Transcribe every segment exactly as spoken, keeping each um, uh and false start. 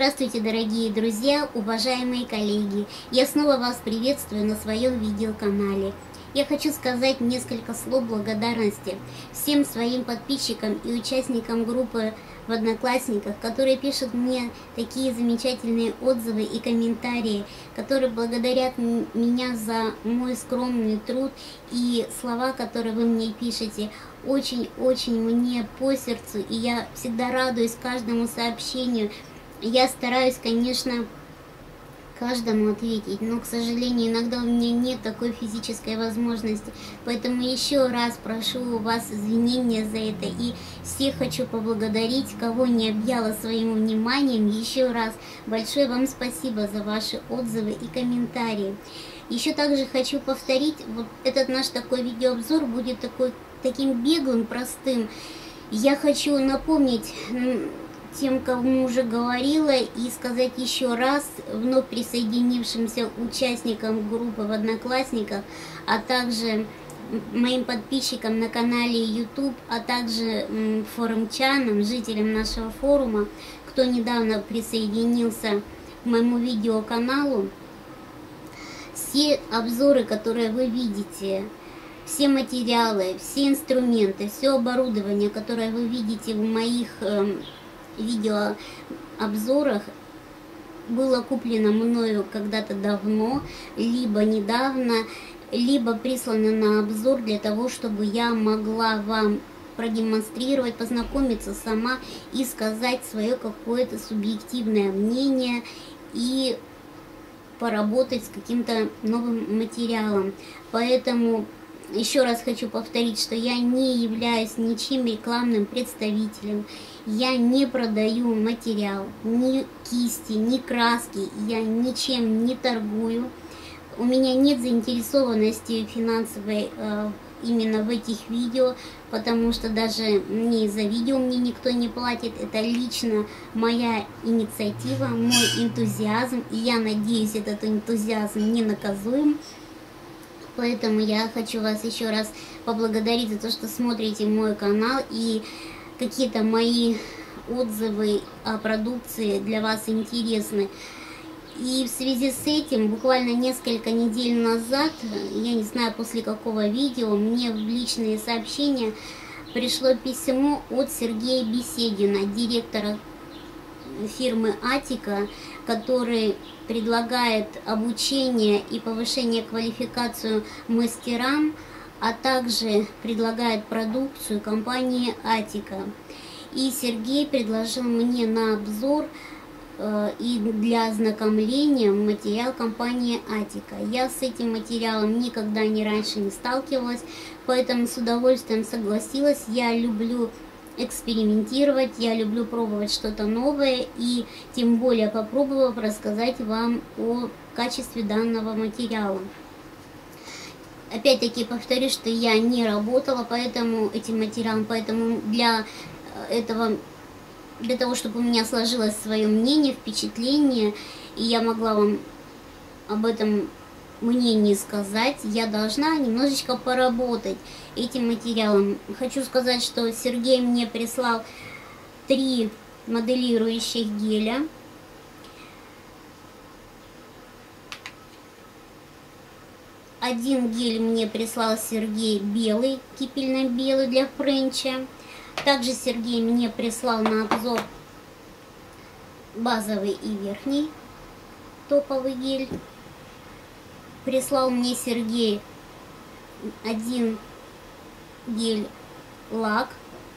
Здравствуйте, дорогие друзья, уважаемые коллеги! Я снова вас приветствую на своем видеоканале. Я хочу сказать несколько слов благодарности всем своим подписчикам и участникам группы в Одноклассниках, которые пишут мне такие замечательные отзывы и комментарии, которые благодарят меня за мой скромный труд, и слова, которые вы мне пишете, очень-очень мне по сердцу, и я всегда радуюсь каждому сообщению. Я стараюсь, конечно, каждому ответить, но, к сожалению, иногда у меня нет такой физической возможности. Поэтому еще раз прошу у вас извинения за это. И всех хочу поблагодарить, кого не объяла своим вниманием. Еще раз большое вам спасибо за ваши отзывы и комментарии. Еще также хочу повторить, вот этот наш такой видеообзор будет такой, таким беглым, простым. Я хочу напомнить тем, кому уже говорила, и сказать еще раз вновь присоединившимся участникам группы в Одноклассниках, а также моим подписчикам на канале YouTube, а также форумчанам, жителям нашего форума, кто недавно присоединился к моему видеоканалу. Все обзоры, которые вы видите, все материалы, все инструменты, все оборудование, которое вы видите в моих видеообзорах, было куплено мною когда-то давно, либо недавно, либо прислано на обзор для того, чтобы я могла вам продемонстрировать, познакомиться сама и сказать свое какое-то субъективное мнение и поработать с каким-то новым материалом. Поэтому еще раз хочу повторить, что я не являюсь ничьим рекламным представителем. Я не продаю материал, ни кисти, ни краски, я ничем не торгую. У меня нет заинтересованности финансовой э, именно в этих видео, потому что даже мне за видео мне никто не платит. Это лично моя инициатива, мой энтузиазм, и я надеюсь, этот энтузиазм не наказуем. Поэтому я хочу вас еще раз поблагодарить за то, что смотрите мой канал, и какие-то мои отзывы о продукции для вас интересны. И в связи с этим, буквально несколько недель назад, я не знаю после какого видео, мне в личные сообщения пришло письмо от Сергея Беседина, директора фирмы Атика, который предлагает обучение и повышение квалификацию мастерам, а также предлагает продукцию компании Атика. И Сергей предложил мне на обзор э, и для ознакомления материал компании Атика. Я с этим материалом никогда не раньше не сталкивалась, поэтому с удовольствием согласилась. Я люблю экспериментировать, я люблю пробовать что-то новое, и тем более попробовав рассказать вам о качестве данного материала. Опять-таки повторюсь, что я не работала поэтому этим материалом, поэтому для этого, для того, чтобы у меня сложилось свое мнение, впечатление, и я могла вам об этом мнении сказать, я должна немножечко поработать этим материалом. Хочу сказать, что Сергей мне прислал три моделирующих геля. Один гель мне прислал Сергей белый, кипельно-белый для френча. Также Сергей мне прислал на обзор базовый и верхний топовый гель. Прислал мне Сергей один гель лак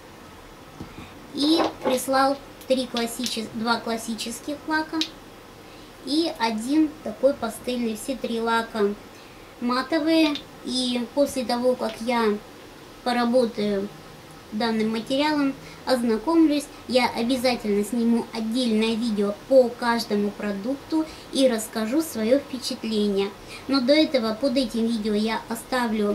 и прислал три классичес... два классических лака и один такой пастельный. Все три лака матовые. И после того, как я поработаю данным материалом, ознакомлюсь, я обязательно сниму отдельное видео по каждому продукту и расскажу свое впечатление. Но до этого под этим видео я оставлю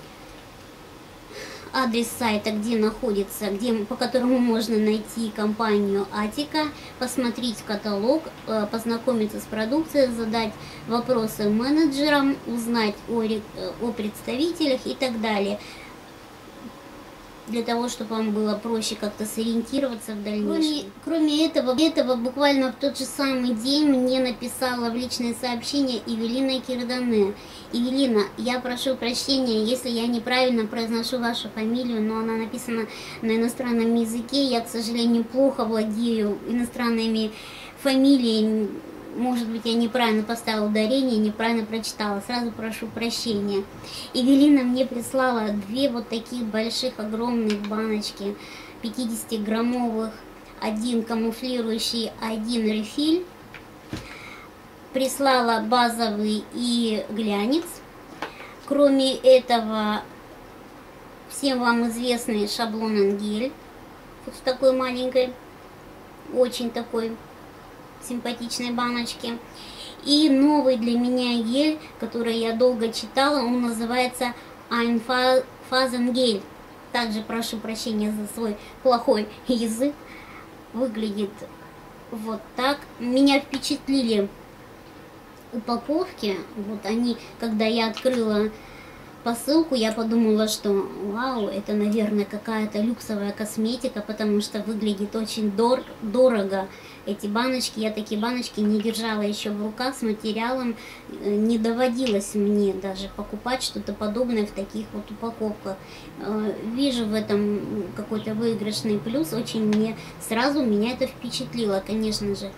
адрес сайта, где находится, где, по которому можно найти компанию Атика, посмотреть каталог, познакомиться с продукцией, задать вопросы менеджерам, узнать о, о представителях и так далее. для того, чтобы вам было проще как-то сориентироваться в дальнейшем. Кроме, кроме этого, этого, буквально в тот же самый день мне написала в личное сообщение Эвелина Кирдане. Эвелина, я прошу прощения, если я неправильно произношу вашу фамилию, но она написана на иностранном языке. Я, к сожалению, плохо владею иностранными фамилиями. Может быть, я неправильно поставила ударение, неправильно прочитала. Сразу прошу прощения. Эвелина мне прислала две вот таких больших, огромных баночки, пятидесятиграммовых. Один камуфлирующий, один рефиль. Прислала базовый и глянец. Кроме этого, всем вам известный шаблон Ангель. Вот в такой маленькой, очень такой симпатичной баночке. И новый для меня гель, который я долго читала, он называется Einfasen-Gel. Также прошу прощения за свой плохой язык. Выглядит вот так. Меня впечатлили упаковки. Вот они, когда я открыла посылку, я подумала, что вау, это, наверное, какая-то люксовая косметика, потому что выглядит очень дор дорого. Эти баночки, я такие баночки не держала еще в руках с материалом, не доводилось мне даже покупать что-то подобное в таких вот упаковках. Вижу в этом какой-то выигрышный плюс, очень мне сразу меня это впечатлило, конечно же.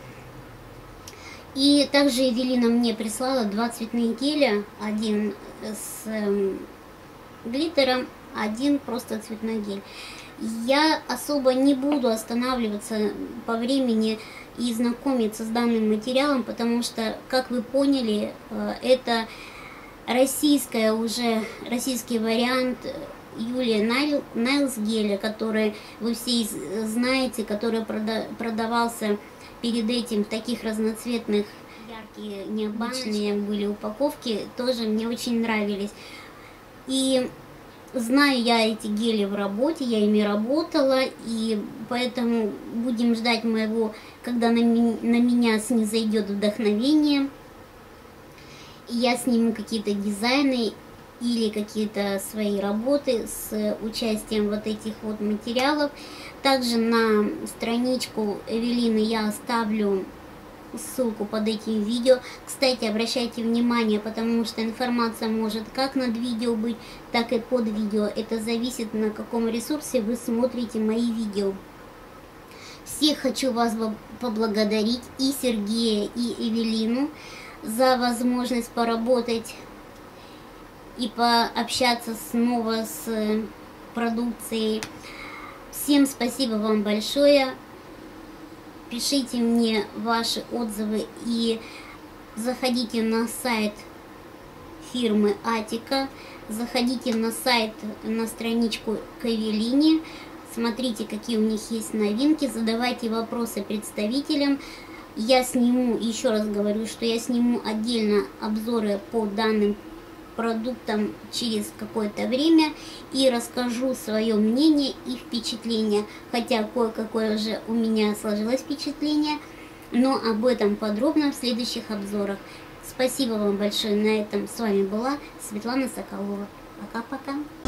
И также Эвелина мне прислала два цветных геля, один с э, глиттером, один просто цветной гель. Я особо не буду останавливаться по времени и знакомиться с данным материалом, потому что, как вы поняли, э, это российская уже, российский вариант Юлии Найл, Найлс геля, который вы все знаете, который прода продавался перед этим в таких разноцветных, яркие, необычные были упаковки, тоже мне очень нравились. И знаю я эти гели в работе, я ими работала, и поэтому будем ждать моего, когда на, ми на меня снизойдет вдохновение, и я сниму какие-то дизайны или какие-то свои работы с участием вот этих вот материалов. Также на страничку Эвелины я оставлю ссылку под этим видео. Кстати, обращайте внимание, потому что информация может как над видео быть, так и под видео. Это зависит, на каком ресурсе вы смотрите мои видео. Всех хочу вас поблагодарить, и Сергея, и Эвелину, за возможность поработать и пообщаться снова с продукцией. Всем спасибо вам большое. Пишите мне ваши отзывы и заходите на сайт фирмы Атика. Заходите на сайт, на страничку к Эвелине. Смотрите, какие у них есть новинки. Задавайте вопросы представителям. Я сниму, еще раз говорю, что я сниму отдельно обзоры по данным продуктам через какое-то время и расскажу свое мнение и впечатление, хотя кое-какое уже у меня сложилось впечатление, но об этом подробно в следующих обзорах. Спасибо вам большое. На этом с вами была Светлана Соколова. Пока-пока.